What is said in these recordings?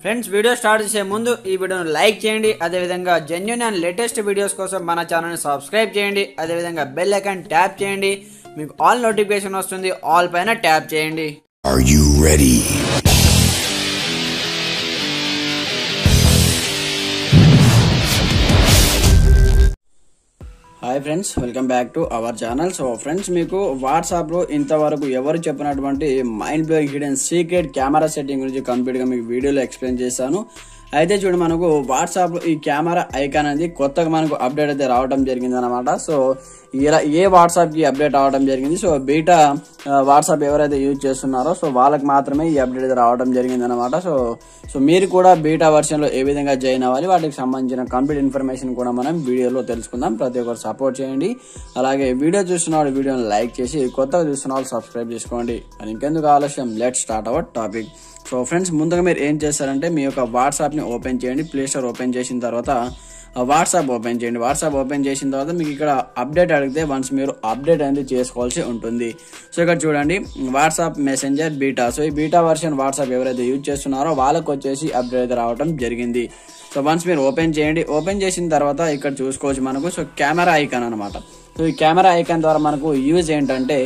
Friends video start చేసే ముందు ఈ వీడియోను లైక్ చేయండి, అదే విధంగా జెన్యూన్ అండ్ లేటెస్ట్ వీడియోస్ కోసం మన ఛానల్ని సబ్స్క్రైబ్ చేయండి, అదే విధంగా బెల్ ఐకాన్ ట్యాప్ చేయండి, మీకు ఆల్ నోటిఫికేషన్ వస్తుంది, ఆల్ పైన ట్యాప్ చేయండి. Are you ready? Hi friends, welcome back to our channel. So friends, మీకు వాట్సాప్ లో ఇంతవరకు ఎవరు చెప్పినటువంటి mind blowing hidden secret camera setting గురించి కంప్లీట్ గా మీకు వీడియోలో ఎక్స్ప్లెయిన్ చేశాను. అయితే చూడండి, మనకు వాట్సాప్ లో ఈ కెమెరా ఐకాన్ అనేది కొత్తగా మనకు అప్డేట్ అయితే రావడం జరిగింది అనమాట. సో ఇలా ఏ వాట్సాప్ కి అప్డేట్ రావడం జరిగింది. సో బీటా వాట్సాప్ ఎవరైతే యూజ్ చేస్తున్నారో సో వాళ్ళకి మాత్రమే ఈ అప్డేట్ అయితే రావడం జరిగింది అనమాట. సో మీరు కూడా బీటా వర్షన్ లో ఏ విధంగా జాయిన్ అవ్వాలి, వాటికి సంబంధించిన కంప్లీట్ ఇన్ఫర్మేషన్ కూడా మనం వీడియోలో తెలుసుకుందాం. ప్రతి ఒక్కరు సపోర్ట్ చేయండి. అలాగే వీడియో చూస్తున్న వాళ్ళు వీడియోని లైక్ చేసి, కొత్తగా చూస్తున్న వాళ్ళు సబ్స్క్రైబ్ చేసుకోండి. అని ఇంకెందుకు ఆలస్యం, let's start our topic. So friends, ముందుగా మీరు ఏం చేస్తారంటే మీ యొక్క వాట్సాప్ని ఓపెన్ చేయండి. ప్లే స్టోర్ ఓపెన్ చేసిన తర్వాత వాట్సాప్ ఓపెన్ చేయండి. వాట్సాప్ ఓపెన్ చేసిన తర్వాత మీకు ఇక్కడ అప్డేట్ అడిగితే వన్స్ మీరు అప్డేట్ అనేది చేసుకోవాల్సి ఉంటుంది. సో ఇక్కడ చూడండి, వాట్సాప్ మెసెంజర్ బీటా. సో ఈ బీటా వర్షన్ వాట్సాప్ ఎవరైతే యూజ్ చేస్తున్నారో వాళ్ళకి వచ్చేసి అప్డేట్ అయితే రావడం జరిగింది. సో వన్స్ మీరు ఓపెన్ చేయండి. ఓపెన్ చేసిన తర్వాత ఇక్కడ చూసుకోవచ్చు మనకు సో కెమెరా ఐకాన్ అనమాట. సో ఈ కెమెరా ఐకాన్ ద్వారా మనకు యూజ్ ఏంటంటే,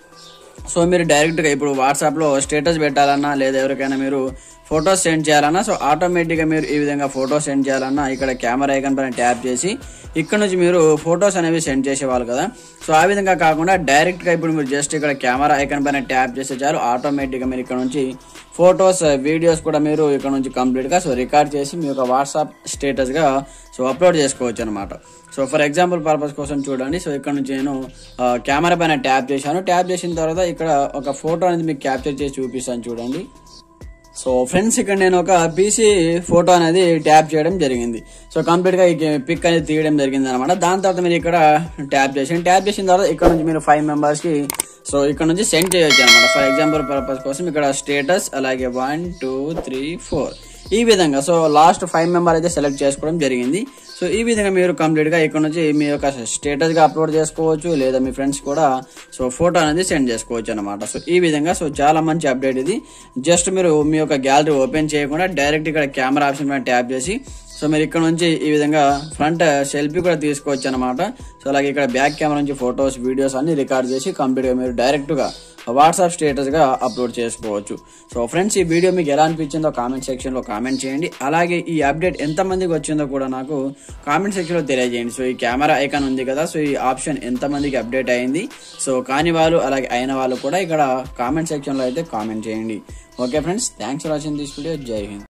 సో మీరు డైరెక్ట్గా ఇప్పుడు వాట్సాప్లో స్టేటస్ పెట్టాలన్నా, లేదా ఎవరికైనా మీరు ఫొటోస్ సెండ్ చేయాలన్నా, సో ఆటోమేటిక్గా మీరు ఈ విధంగా ఫొటోస్ సెండ్ చేయాలన్నా ఇక్కడ కెమెరా ఐకాన్ పైన ట్యాప్ చేసి ఇక్కడ నుంచి మీరు ఫొటోస్ అనేవి సెండ్ చేసేవాళ్ళు కదా. సో ఆ విధంగా కాకుండా డైరెక్ట్గా ఇప్పుడు మీరు జస్ట్ ఇక్కడ కెమెరా ఐకాన్ పైన ట్యాప్ చేస్తే చాలు, ఆటోమేటిక్గా మీరు ఇక్కడ నుంచి ఫొటోస్, వీడియోస్ కూడా మీరు ఇక్కడ నుంచి కంప్లీట్గా సో రికార్డ్ చేసి మీ యొక్క వాట్సాప్ స్టేటస్గా సో అప్లోడ్ చేసుకోవచ్చు అనమాట. సో ఫర్ ఎగ్జాంపుల్ పర్పస్ కోసం చూడండి, సో ఇక్కడ నుంచి నేను కెమెరా పైన ట్యాప్ చేశాను. ట్యాప్ చేసిన తర్వాత ఇక్కడ ఒక ఫోటో అనేది మీకు క్యాప్చర్ చేసి చూపిస్తాను చూడండి. సో ఫ్రెండ్స్, ఇక్కడ నేను ఒక పీసీ ఫోటో అనేది ట్యాప్ చేయడం జరిగింది. సో కంప్లీట్ గా ఈ పిక్ అనేది తీయడం జరిగింది అనమాట. దాని తర్వాత మీరు ఇక్కడ ట్యాప్ చేసిన తర్వాత ఇక్కడ నుంచి మీరు 5 మెంబర్స్ కి సో ఇక్కడ నుంచి సెండ్ చేయొచ్చు అనమాట. ఫర్ ఎగ్జాంపుల్ పర్పస్ కోసం ఇక్కడ స్టేటస్, అలాగే 1 2 3 4 ఈ విధంగా సో లాస్ట్ 5 మెంబర్ అయితే సెలెక్ట్ చేసుకోవడం జరిగింది. సో ఈ విధంగా మీరు కంప్లీట్ గా ఇక్కడ నుంచి మీ యొక్క స్టేటస్ గా అప్లోడ్ చేసుకోవచ్చు, లేదా మీ ఫ్రెండ్స్ కూడా సో ఫోటో అనేది సెండ్ చేసుకోవచ్చు అనమాట. సో ఈ విధంగా సో చాలా మంచి అప్డేట్ ఇది. జస్ట్ మీరు మీ యొక్క గ్యాలరీ ఓపెన్ చేయకుండా డైరెక్ట్ ఇక్కడ కెమెరా ఆప్షన్ పైన ట్యాప్ చేసి సో మీరు ఇక్కడ నుంచి ఈ విధంగా ఫ్రంట్ సెల్ఫీ కూడా తీసుకోవచ్చు అనమాట. సో అలాగే ఇక్కడ బ్యాక్ కెమెరా నుంచి ఫొటోస్, వీడియోస్ అన్ని రికార్డ్ చేసి కంప్లీట్ గా మీరు డైరెక్ట్ గా వాట్సాప్ స్టేటస్ గా అప్లోడ్ చేసుకోవచ్చు. సో ఫ్రెండ్స్, ఈ వీడియో మీకు ఎలా అనిపించిందో కామెంట్ సెక్షన్ లో కామెంట్ చేయండి. అలాగే ఈ అప్డేట్ ఎంత మందికి వచ్చిందో కూడా నాకు కామెంట్ సెక్షన్ లో తెలియజేయండి. సో ఈ కెమెరా ఐకాన్ ఉంది కదా, సో ఈ ఆప్షన్ ఎంత మందికి అప్డేట్ అయింది, సో కాని వాళ్ళు అలాగే అయిన వాళ్ళు కూడా ఇక్కడ కామెంట్ సెక్షన్ లో అయితే కామెంట్ చేయండి. Okay friends, thanks for watching this video. జై హింద్.